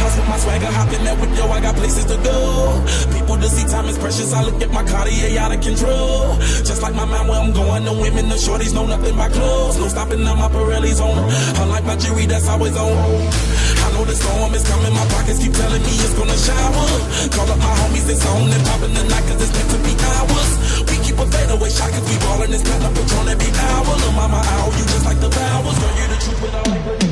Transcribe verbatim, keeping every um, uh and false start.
house with my swagger, hopping that with yo, I got places to go. People to see, time is precious. I look at my Cartier out of control. Just like my mind where I'm going, the women, the shorties know nothing but clothes. No stopping on my Pirelli's on. Unlike my jewelry that's always on. I know the storm is coming, my pockets keep telling me it's gonna shower. Call up my homies, it's on and popping the night cause it's meant to be ours. We keep a fadeaway shot cause we ballin' this platinum Patron every hour. Lil' mama owl, you just like the powers. Girl, you're the truth with all like